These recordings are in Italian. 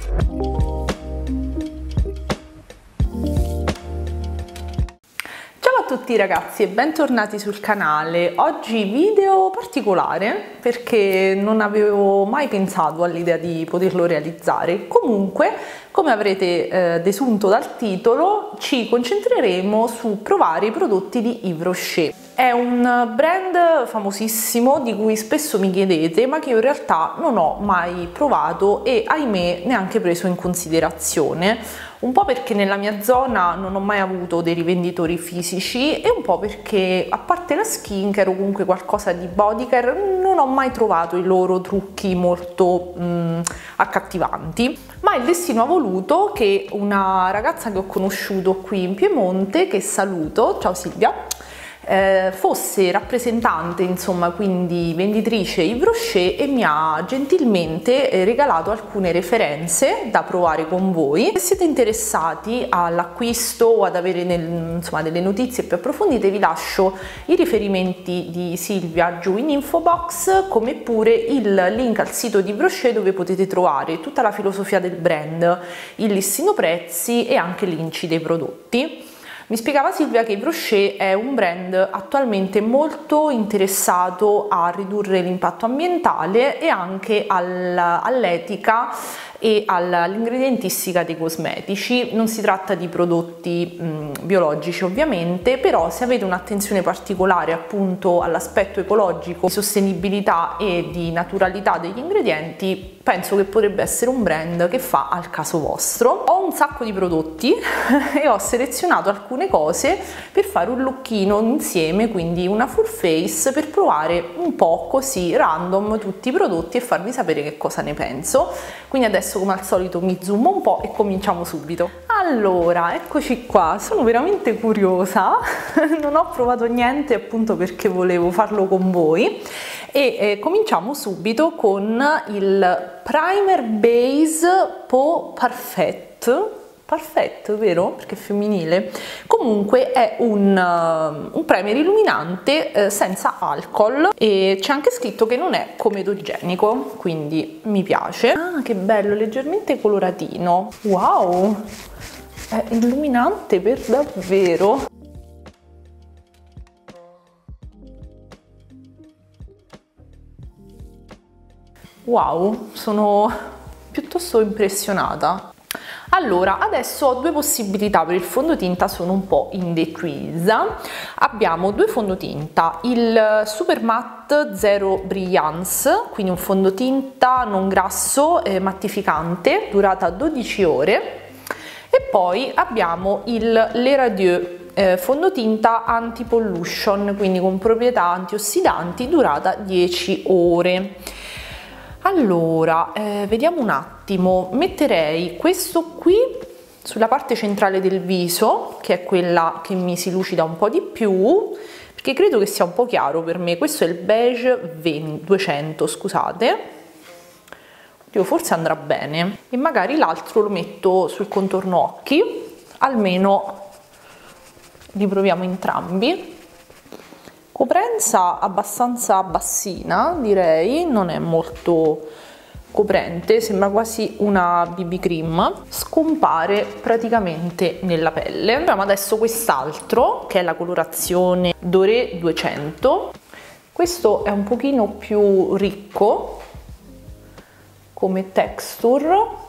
Ciao a tutti ragazzi e bentornati sul canale. Oggi video particolare perché non avevo mai pensato all'idea di poterlo realizzare. Comunque, come avrete desunto dal titolo, ci concentreremo su provare i prodotti di Yves Rocher. È un brand famosissimo di cui spesso mi chiedete, ma che io in realtà non ho mai provato e ahimè neanche preso in considerazione. Un po' perché nella mia zona non ho mai avuto dei rivenditori fisici e un po' perché, a parte la skincare o comunque qualcosa di bodycare, non ho mai trovato i loro trucchi molto accattivanti. Ma il destino ha voluto che una ragazza che ho conosciuto qui in Piemonte, che saluto, ciao Silvia, fosse rappresentante, insomma, quindi venditrice Yves Rocher, e mi ha gentilmente regalato alcune referenze da provare con voi. Se siete interessati all'acquisto o ad avere insomma, delle notizie più approfondite, vi lascio i riferimenti di Silvia giù in info box, come pure il link al sito di Yves Rocher dove potete trovare tutta la filosofia del brand, il listino prezzi e anche l'inci dei prodotti. Mi spiegava Silvia che Yves Rocher è un brand attualmente molto interessato a ridurre l'impatto ambientale e anche all'etica e all'ingredientistica dei cosmetici. Non si tratta di prodotti biologici ovviamente, però se avete un'attenzione particolare appunto all'aspetto ecologico, di sostenibilità e di naturalità degli ingredienti, penso che potrebbe essere un brand che fa al caso vostro. Ho un sacco di prodotti e ho selezionato alcune cose per fare un lookino insieme, quindi una full face, per provare un po' così random tutti i prodotti e farvi sapere che cosa ne penso. Quindi adesso, come al solito, mi zoom un po' e cominciamo subito. Allora, eccoci qua, sono veramente curiosa, non ho provato niente appunto perché volevo farlo con voi e cominciamo subito con il Primer Base Peau Parfait, vero? Perché è femminile. Comunque è un primer illuminante senza alcol e c'è anche scritto che non è comedogenico, quindi mi piace. Ah, che bello, leggermente coloratino. Wow, è illuminante per davvero. Wow, sono piuttosto impressionata. Allora, adesso ho due possibilità per il fondotinta, sono un po' indecisa. Abbiamo due fondotinta, il Super Matte Zero Brilliance, quindi un fondotinta non grasso, mattificante, durata 12 ore, e poi abbiamo il Le Radieux fondotinta anti-pollution, quindi con proprietà antiossidanti, durata 10 ore. Allora, vediamo un attimo, metterei questo qui sulla parte centrale del viso, che è quella che mi si lucida un po' di più, perché credo che sia un po' chiaro per me. Questo è il beige 200, scusate. Oddio, forse andrà bene. E magari l'altro lo metto sul contorno occhi, almeno li proviamo entrambi. Coprenza abbastanza bassina, direi, non è molto coprente, sembra quasi una BB cream, scompare praticamente nella pelle. Proviamo adesso quest'altro, che è la colorazione Doré 200. Questo è un pochino più ricco come texture.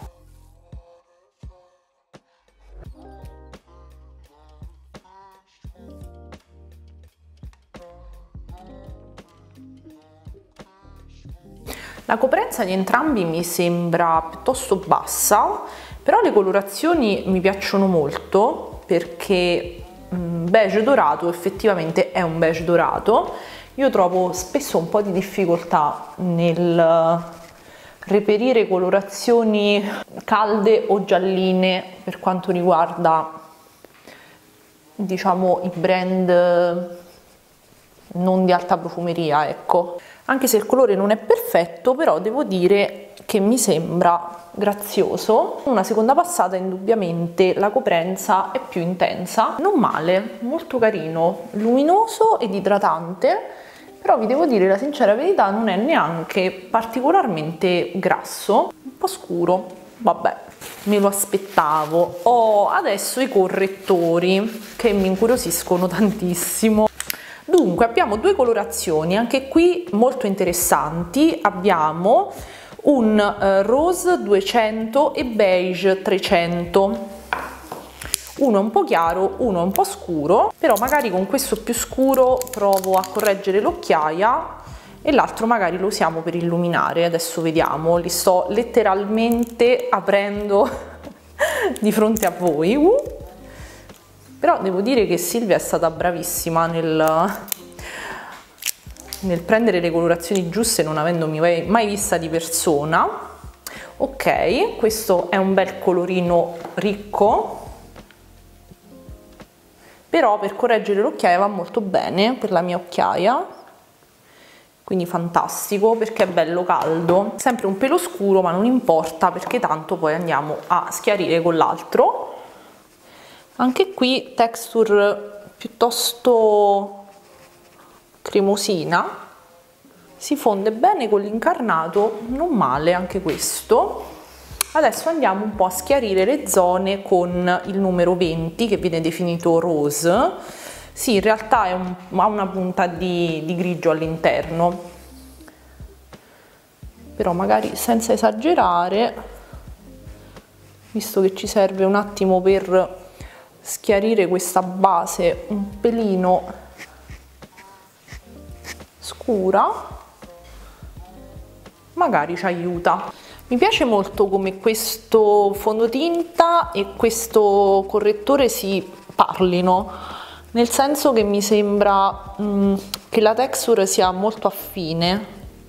La coprenza di entrambi mi sembra piuttosto bassa, però le colorazioni mi piacciono molto perché beige dorato effettivamente è un beige dorato. Io trovo spesso un po' di difficoltà nel reperire colorazioni calde o gialline per quanto riguarda, diciamo, i brand non di alta profumeria, ecco. Anche se il colore non è perfetto, però devo dire che mi sembra grazioso. Una seconda passata indubbiamente la coprenza è più intensa, non male, molto carino, luminoso ed idratante, però vi devo dire la sincera verità, non è neanche particolarmente grasso, un po' scuro. vabbè, me lo aspettavo. Ho adesso i correttori che mi incuriosiscono tantissimo. Dunque abbiamo due colorazioni, anche qui molto interessanti. Abbiamo un rose 200 e beige 300. Uno è un po' chiaro, uno è un po' scuro, però magari con questo più scuro provo a correggere l'occhiaia e l'altro magari lo usiamo per illuminare. Adesso vediamo, li sto letteralmente aprendo di fronte a voi. Però devo dire che Silvia è stata bravissima nel prendere le colorazioni giuste, non avendomi mai vista di persona. Ok, questo è un bel colorino ricco, però per correggere l'occhiaia va molto bene per la mia occhiaia, quindi fantastico perché è bello caldo. Sempre un pelo scuro, ma non importa perché tanto poi andiamo a schiarire con l'altro. Anche qui texture piuttosto cremosina, si fonde bene con l'incarnato, non male anche questo. Adesso andiamo un po' a schiarire le zone con il numero 20 che viene definito rose. Sì, in realtà ha una punta di grigio all'interno, però magari senza esagerare, visto che ci serve un attimo per schiarire questa base un pelino scura, magari ci aiuta. Mi piace molto come questo fondotinta e questo correttore si parlino, nel senso che mi sembra che la texture sia molto affine.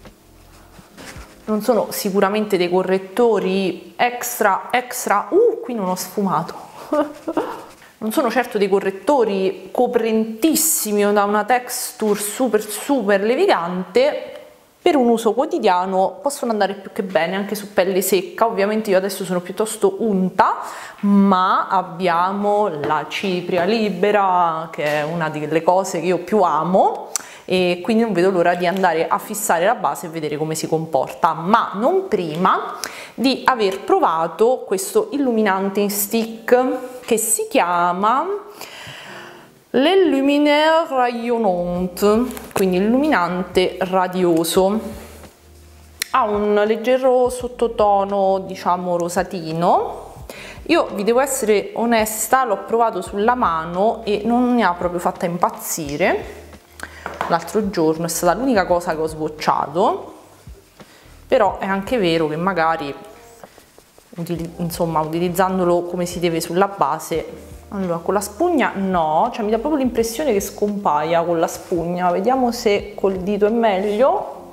Non sono sicuramente dei correttori extra, qui non ho sfumato. Non sono certo dei correttori coprentissimi o da una texture super levigante. Per un uso quotidiano possono andare più che bene anche su pelle secca. Ovviamente io adesso sono piuttosto unta, ma abbiamo la cipria libera, che è una delle cose che io più amo, e quindi non vedo l'ora di andare a fissare la base e vedere come si comporta, ma non prima di aver provato questo illuminante in stick che si chiama l'Illuminaire Rayonnant, quindi illuminante radioso. Ha un leggero sottotono, diciamo rosatino. Io vi devo essere onesta, l'ho provato sulla mano e non mi ha proprio fatta impazzire. L'altro giorno è stata l'unica cosa che ho sbocciato, però è anche vero che magari insomma utilizzandolo come si deve sulla base. Allora, con la spugna no, cioè mi dà proprio l'impressione che scompaia con la spugna. Vediamo se col dito è meglio.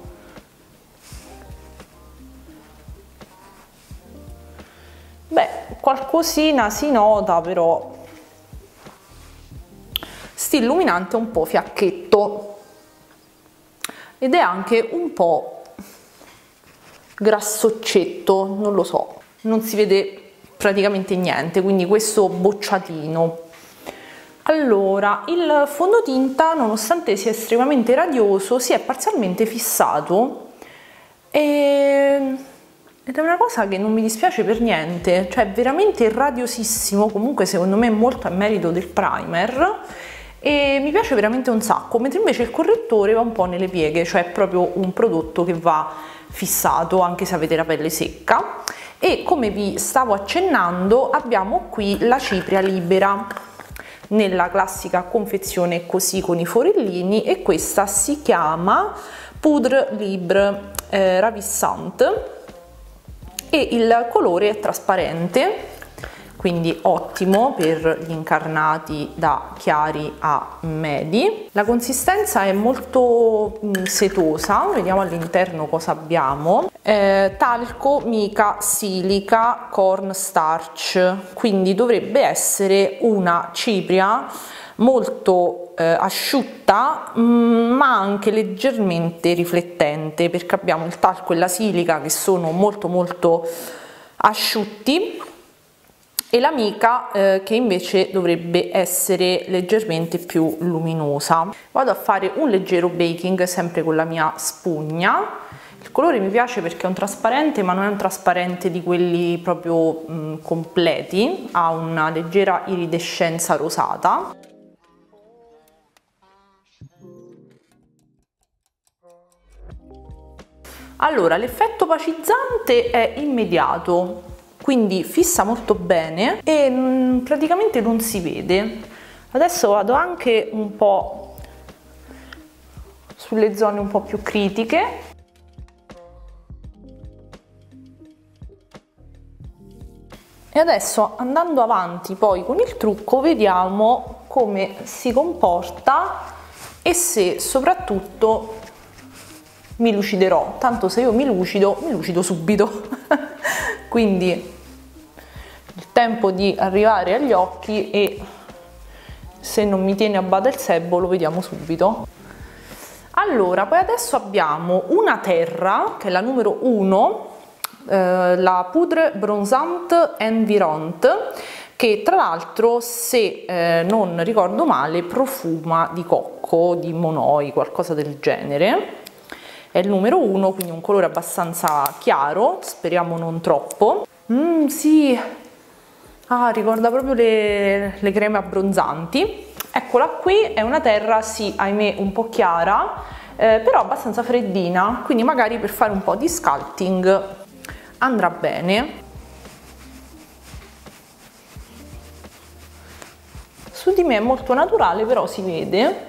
Beh, qualcosina si nota, però sti illuminante un po' fiacchetto ed è anche un po' grassoccetto, non lo so, non si vede praticamente niente, quindi questo bocciatino. Allora, il fondotinta, nonostante sia estremamente radioso, si è parzialmente fissato ed è una cosa che non mi dispiace per niente, cioè è veramente radiosissimo. Comunque secondo me molto a merito del primer e mi piace veramente un sacco, mentre invece il correttore va un po' nelle pieghe, cioè è proprio un prodotto che va fissato anche se avete la pelle secca. E come vi stavo accennando abbiamo qui la cipria libera nella classica confezione così con i forellini, e questa si chiama Poudre Libre Ravissante e il colore è trasparente, quindi ottimo per gli incarnati da chiari a medi. La consistenza è molto setosa, vediamo all'interno cosa abbiamo. Talco, mica, silica, cornstarch, quindi dovrebbe essere una cipria molto asciutta ma anche leggermente riflettente, perché abbiamo il talco e la silica che sono molto asciutti e la mica che invece dovrebbe essere leggermente più luminosa. Vado a fare un leggero baking sempre con la mia spugna. Il Il colore mi piace perché è un trasparente, ma non è un trasparente di quelli proprio completi, ha una leggera iridescenza rosata. Allora, l'effetto opacizzante è immediato, quindi fissa molto bene e praticamente non si vede. Adesso vado anche un po' sulle zone un po' più critiche. E adesso, andando avanti poi con il trucco, vediamo come si comporta e se soprattutto mi luciderò. Tanto se io mi lucido subito. Quindi il tempo di arrivare agli occhi, e se non mi tiene a bada il sebo lo vediamo subito. Allora, poi adesso abbiamo una terra, che è la numero 1, la Poudre Bronzante Environt, che tra l'altro, se non ricordo male, profuma di cocco, di monoi, qualcosa del genere. È il numero 1, quindi un colore abbastanza chiaro, speriamo non troppo. Sì, ricorda proprio le creme abbronzanti. Eccola qui, è una terra, sì, ahimè, un po' chiara, però abbastanza freddina, quindi magari per fare un po' di sculpting andrà bene. Su di me è molto naturale, però si vede.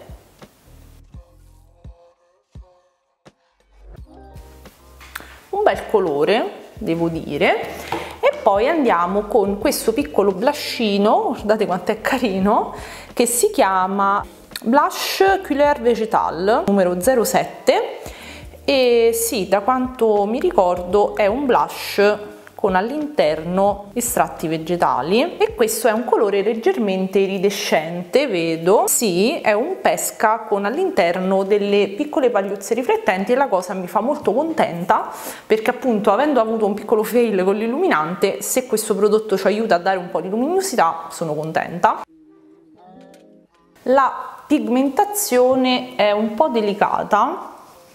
Un bel colore, devo dire. E poi andiamo con questo piccolo blushino, guardate quanto è carino, che si chiama Blush Couleur Végétale numero 07, e sì, da quanto mi ricordo è un blush con all'interno estratti vegetali, e questo è un colore leggermente iridescente, vedo. Sì, è un pesca con all'interno delle piccole pagliuzze riflettenti, e la cosa mi fa molto contenta perché, appunto, avendo avuto un piccolo fail con l'illuminante, se questo prodotto ci aiuta a dare un po' di luminosità sono contenta. La pigmentazione è un po' delicata,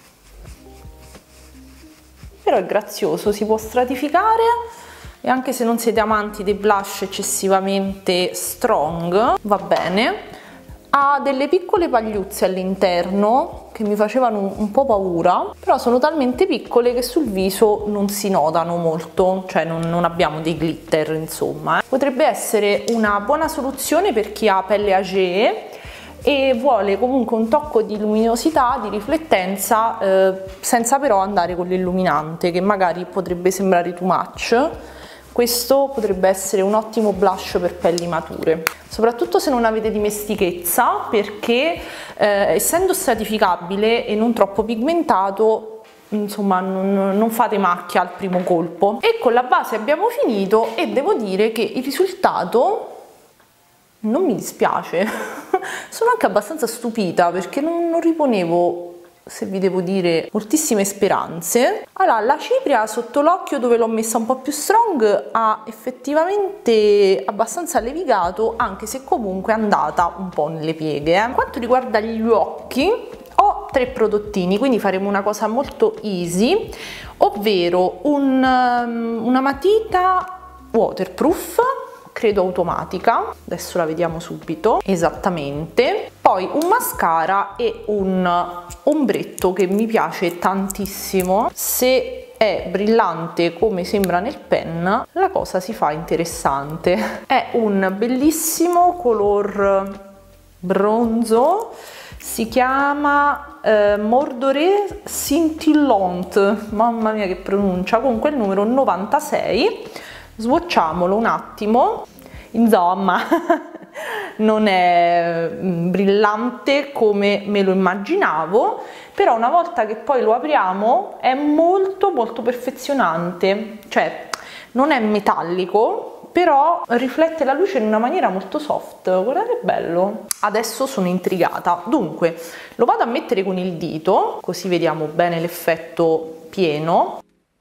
però è grazioso, si può stratificare, e anche se non siete amanti dei blush eccessivamente strong va bene. Ha delle piccole pagliuzze all'interno che mi facevano un po' paura, però sono talmente piccole che sul viso non si notano molto, cioè non abbiamo dei glitter, insomma. Potrebbe essere una buona soluzione per chi ha pelle agee e vuole comunque un tocco di luminosità, di riflettenza, senza però andare con l'illuminante, che magari potrebbe sembrare too much. Questo potrebbe essere un ottimo blush per pelli mature, soprattutto se non avete dimestichezza, perché essendo stratificabile e non troppo pigmentato, insomma, non fate macchia al primo colpo. E con la base abbiamo finito, e devo dire che il risultato non mi dispiace. Sono anche abbastanza stupita perché non riponevo, se vi devo dire, moltissime speranze. Allora, la cipria sotto l'occhio, dove l'ho messa un po' più strong, ha effettivamente abbastanza levigato, anche se comunque è andata un po' nelle pieghe. Per quanto riguarda gli occhi, ho 3 prodottini, quindi faremo una cosa molto easy, ovvero una matita waterproof, credo automatica, adesso la vediamo subito esattamente, poi un mascara e un ombretto che mi piace tantissimo. Se è brillante come sembra nel pen, la cosa si fa interessante. È un bellissimo color bronzo, si chiama Mordore Scintillante, mamma mia che pronuncia, comunque il numero 96. Swatchiamolo un attimo. Insomma, non è brillante come me lo immaginavo, però una volta che poi lo apriamo è molto molto perfezionante, cioè non è metallico, però riflette la luce in una maniera molto soft. Guardate che bello. Adesso sono intrigata. Dunque lo vado a mettere con il dito, così vediamo bene l'effetto pieno.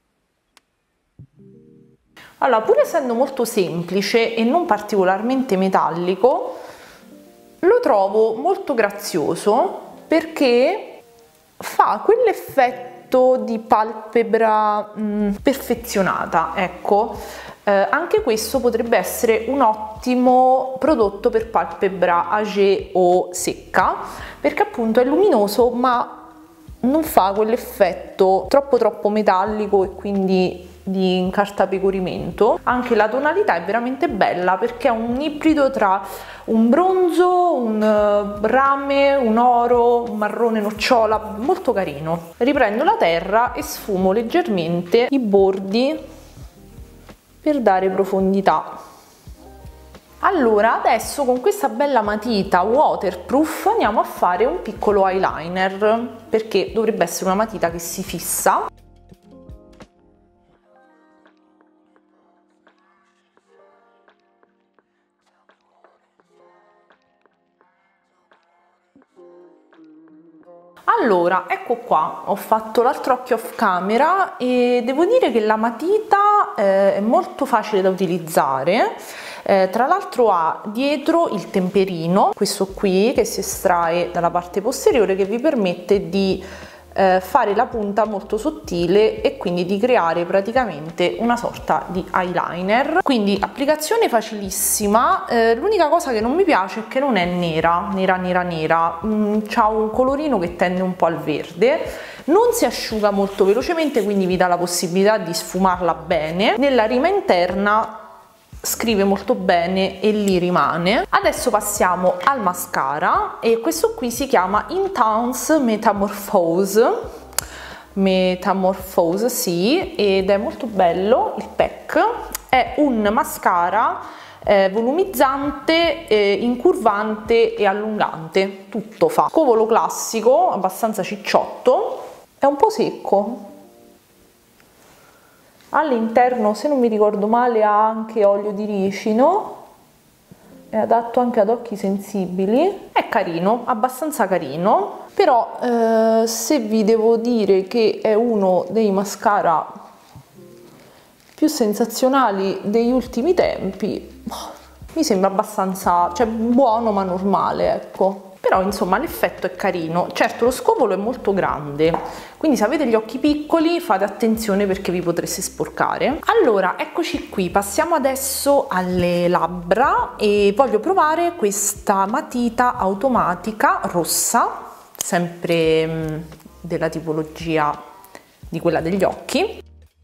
Allora, pur essendo molto semplice e non particolarmente metallico, lo trovo molto grazioso perché fa quell'effetto effetto di palpebra perfezionata, ecco. Anche questo potrebbe essere un ottimo prodotto per palpebra âgée o secca, perché appunto è luminoso ma non fa quell'effetto troppo metallico e quindi di incartapecorimento. Anche la tonalità è veramente bella perché è un ibrido tra un bronzo, un rame, un oro, un marrone nocciola, molto carino. Riprendo la terra e sfumo leggermente i bordi per dare profondità. Allora, adesso con questa bella matita waterproof andiamo a fare un piccolo eyeliner, perché dovrebbe essere una matita che si fissa. Allora, ecco qua, ho fatto l'altro occhio off camera e devo dire che la matita è molto facile da utilizzare. Tra l'altro ha dietro il temperino, questo qui che si estrae dalla parte posteriore, che vi permette di fare la punta molto sottile e quindi di creare praticamente una sorta di eyeliner. Quindi applicazione facilissima. L'unica cosa che non mi piace è che non è nera, c'ha un colorino che tende un po' al verde, non si asciuga molto velocemente, quindi vi dà la possibilità di sfumarla bene. Nella rima interna scrive molto bene e lì rimane. Adesso passiamo al mascara e questo qui si chiama Intense Metamorphose, sì, ed è molto bello il pack. È un mascara volumizzante, incurvante e allungante, tutto fa. Covolo classico, abbastanza cicciotto, è un po' secco. All'interno, se non mi ricordo male, ha anche olio di ricino, è adatto anche ad occhi sensibili, è carino, abbastanza carino, però se vi devo dire che è uno dei mascara più sensazionali degli ultimi tempi, mi sembra abbastanza, cioè buono ma normale, ecco. Però insomma l'effetto è carino. Certo, lo scovolo è molto grande, quindi se avete gli occhi piccoli fate attenzione perché vi potreste sporcare. Allora, eccoci qui, passiamo adesso alle labbra e voglio provare questa matita automatica rossa, sempre della tipologia di quella degli occhi.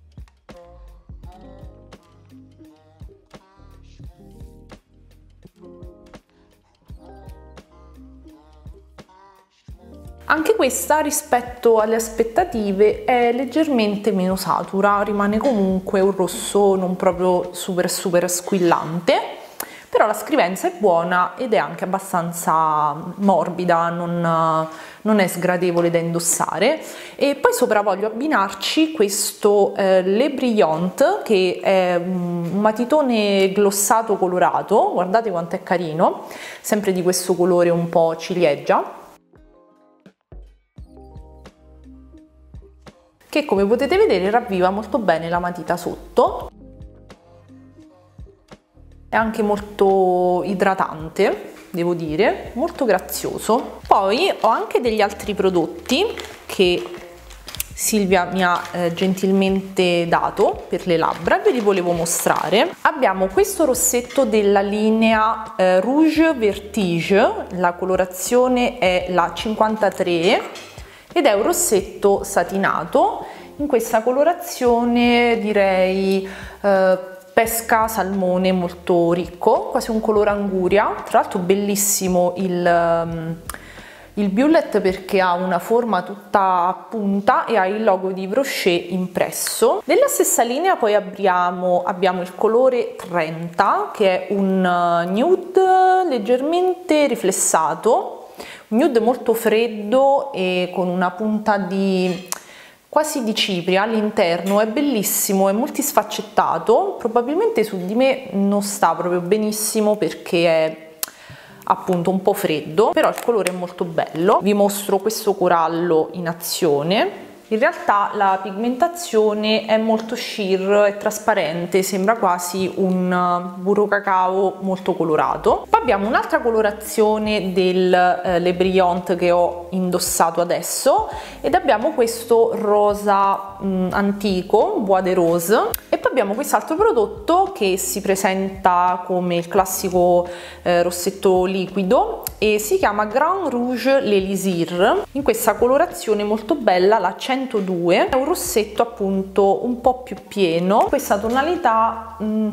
Anche questa rispetto alle aspettative è leggermente meno satura, rimane comunque un rosso non proprio super squillante, però la scrivenza è buona ed è anche abbastanza morbida, non è sgradevole da indossare. E poi sopra voglio abbinarci questo Le Brillant, che è un matitone glossato colorato, guardate quanto è carino, sempre di questo colore un po' ciliegia, che come potete vedere ravviva molto bene la matita sotto. È anche molto idratante, devo dire, molto grazioso. Poi ho anche degli altri prodotti che Silvia mi ha gentilmente dato per le labbra, ve li volevo mostrare. Abbiamo questo rossetto della linea Rouge Vertige, la colorazione è la 53 ed è un rossetto satinato in questa colorazione, direi pesca salmone, molto ricco, quasi un colore anguria. Tra l'altro bellissimo il bullet perché ha una forma tutta a punta e ha il logo di Brochet impresso. Nella stessa linea poi abbiamo il colore 30, che è un nude leggermente riflessato, un nude molto freddo e con una punta quasi di cipria all'interno. È bellissimo, è multisfaccettato, probabilmente su di me non sta proprio benissimo perché è appunto un po' freddo, però il colore è molto bello. Vi mostro questo corallo in azione, In realtà la pigmentazione è molto sheer, è trasparente, sembra quasi un burro cacao molto colorato. Poi abbiamo un'altra colorazione del Le Brillant che ho indossato adesso, ed abbiamo questo rosa antico, Bois de Rose, e poi abbiamo quest'altro prodotto che si presenta come il classico rossetto liquido e si chiama Grand Rouge l'Elysir, in questa colorazione molto bella, la 102. È un rossetto appunto un po' più pieno, questa tonalità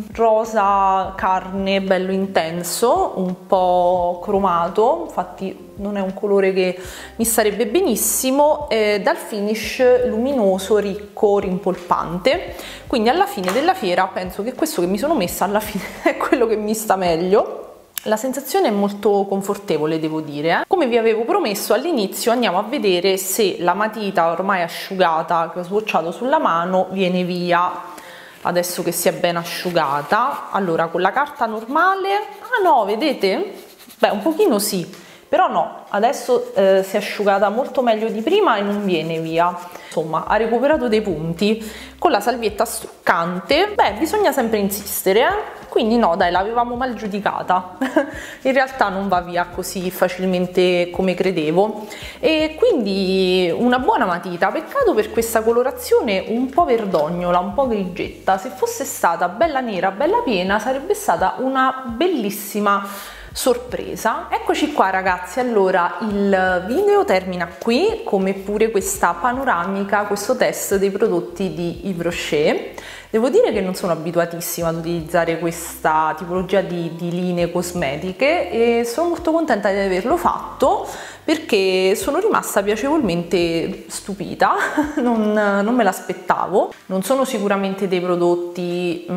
rosa carne, bello intenso, un po' cromato, infatti non è un colore che mi starebbe benissimo, dal finish luminoso, ricco, rimpolpante. Quindi alla fine della fiera penso che questo che mi sono messa alla fine è quello che mi sta meglio. La sensazione è molto confortevole, devo dire. Come vi avevo promesso all'inizio, andiamo a vedere se la matita ormai asciugata che ho swatchato sulla mano viene via adesso che si è ben asciugata. Allora, con la carta normale, ah no, vedete? Beh, un pochino sì, però no, adesso si è asciugata molto meglio di prima e non viene via. Insomma, ha recuperato dei punti. Con la salvietta struccante, beh, bisogna sempre insistere, quindi no, dai, l'avevamo mal giudicata. In realtà non va via così facilmente come credevo, e quindi una buona matita. Peccato per questa colorazione un po' verdognola, un po' grigetta. Se fosse stata bella nera, bella piena, sarebbe stata una bellissima sorpresa. Eccoci qua ragazzi, allora il video termina qui, come pure questa panoramica, questo test dei prodotti di Yves Rocher. Devo dire che non sono abituatissima ad utilizzare questa tipologia di linee cosmetiche e sono molto contenta di averlo fatto, perché sono rimasta piacevolmente stupita, non me l'aspettavo. Non sono sicuramente dei prodotti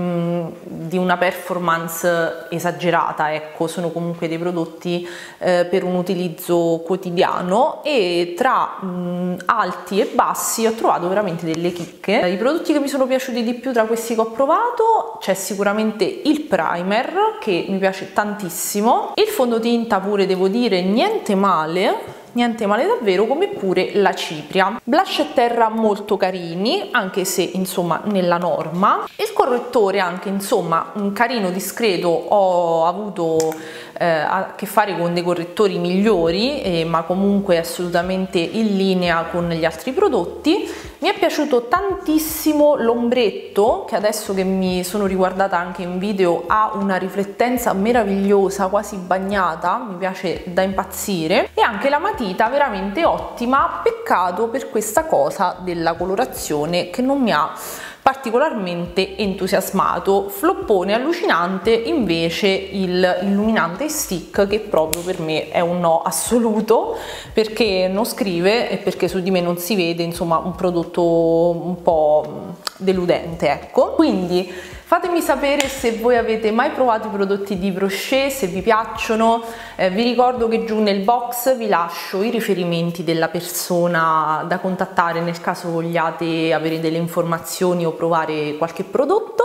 di una performance esagerata, ecco, sono comunque dei prodotti per un utilizzo quotidiano, e tra alti e bassi ho trovato veramente delle chicche. I prodotti che mi sono piaciuti di più tra questi che ho provato c'è sicuramente il primer, che mi piace tantissimo, il fondotinta pure, devo dire, niente male davvero, come pure la cipria. Blush e terra molto carini, anche se insomma nella norma. Il correttore anche insomma un carino, discreto. Ho avuto a che fare con dei correttori migliori, ma comunque assolutamente in linea con gli altri prodotti. Mi è piaciuto tantissimo l'ombretto, che adesso che mi sono riguardata anche in video ha una riflettenza meravigliosa, quasi bagnata, mi piace da impazzire, e anche la matita veramente ottima. Peccato per questa cosa della colorazione che non mi ha particolarmente entusiasmato. Floppone allucinante invece il illuminante stick, che proprio per me è un no assoluto, perché non scrive e perché su di me non si vede, insomma un prodotto un po' deludente, ecco. Quindi fatemi sapere se voi avete mai provato i prodotti di Yves Rocher, se vi piacciono. Vi ricordo che giù nel box vi lascio i riferimenti della persona da contattare nel caso vogliate avere delle informazioni o provare qualche prodotto.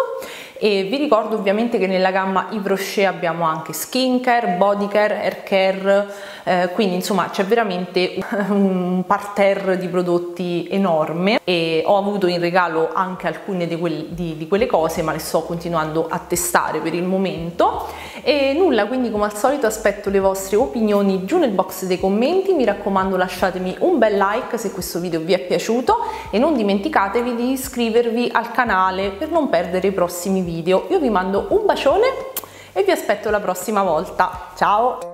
E vi ricordo ovviamente che nella gamma Yves Rocher abbiamo anche skincare, bodycare, haircare, quindi insomma c'è veramente un parterre di prodotti enorme, e ho avuto in regalo anche alcune di quelle cose, ma le sto continuando a testare per il momento. E nulla, quindi come al solito aspetto le vostre opinioni giù nel box dei commenti. Mi raccomando, lasciatemi un bel like se questo video vi è piaciuto e non dimenticatevi di iscrivervi al canale per non perdere i prossimi video. Io vi mando un bacione e vi aspetto la prossima volta. Ciao!